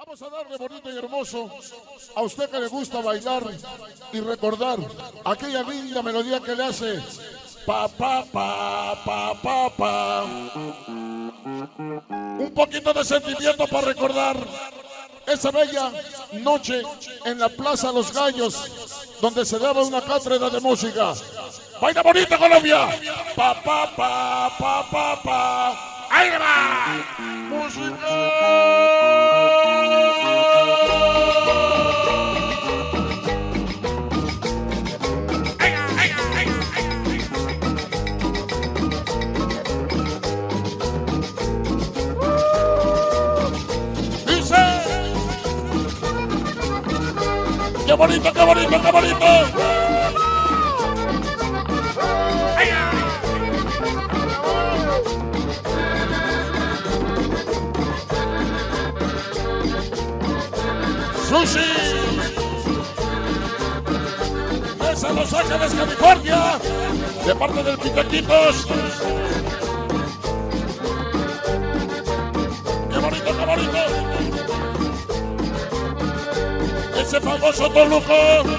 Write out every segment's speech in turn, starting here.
Vamos a darle bonito y hermoso a usted que le gusta bailar y recordar aquella linda melodía que le hace pa pa pa pa pa pa. Un poquito de sentimiento para recordar esa bella noche en la Plaza Los Gallos, donde se daba una cátedra de música. ¡Baila bonita, Colombia! Pa pa pa pa pa pa. ¡Ahí va! ¡Música! ¡Qué bonito, qué bonito, qué bonito! ¡Sushi! Desde Los Ángeles, California, de parte del Pitaquitos. ¡Qué bonito, qué bonito! Ese famoso Toluco.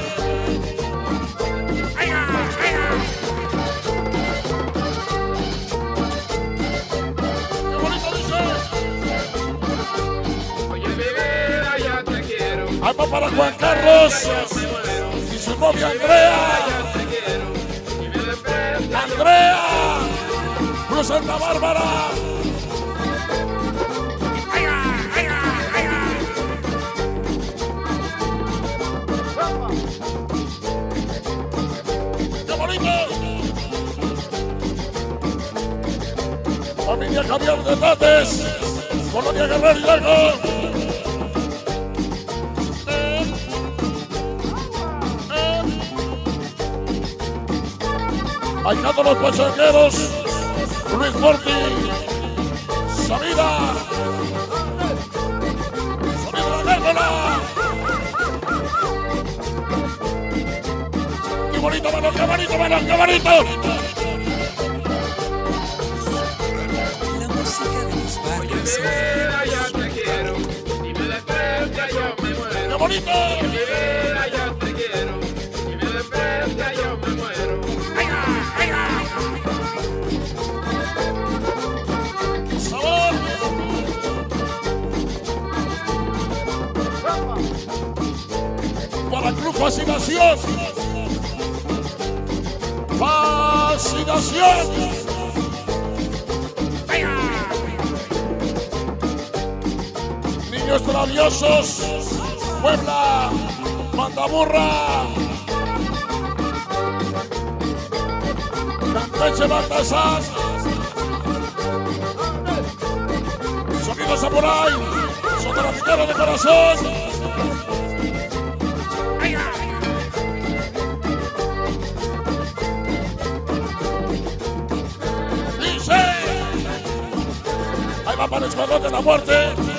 ¡Qué bonito dice! Oye, mi vida, ya te quiero. Alma para Juan Carlos y su novia Andrea. Andrea, Cruz Santa Bárbara. Familia Javier de Tates, Colonia Guerrero Hidalgo. Bailando los pasajeros, Luis Morti, Sabina, Sonido la Gárgola. ¡Qué bonito, mano, qué bonito, mano, qué bonito! Mira, ya te quiero, y me desprecio, ya yo me muero. ¡Qué bonito! Mira, ya te quiero, y me desprecio, ya yo me muero. ¡Sabor! Para Club Fascinación. ¡Fascinación! Niños Traviosos, Puebla, Mandaburra, Campeche, Baltasar, Sonido Samurai, Sonoraficero de Corazón. Dice, ahí va para el Escuadrón de la Muerte.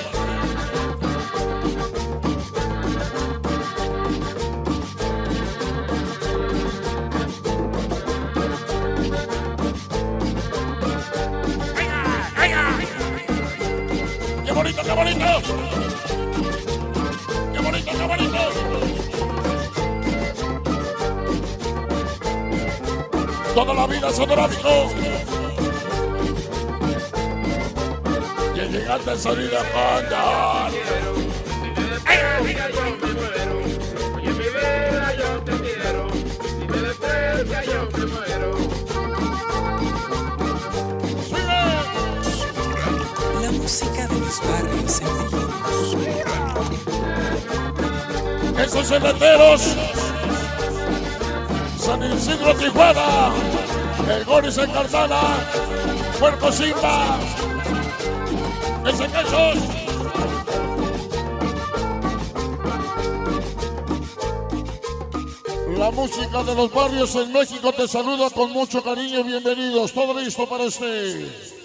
¡Qué bonito, qué bonito! ¡Qué bonito, qué bonito! Toda la vida sonoráfico. Y el gigante sonido Condor. Ya yo me muero. Oye, mi vida, yo te quiero, y me desprecio, ya yo me muero. La música de los barrios en Esos cementeros, San Isidro, Tijuana, el Goris en Cartana, Puerto Simba, ese quesos. La música de los barrios en México te saluda con mucho cariño. Bienvenidos, todo listo para usted.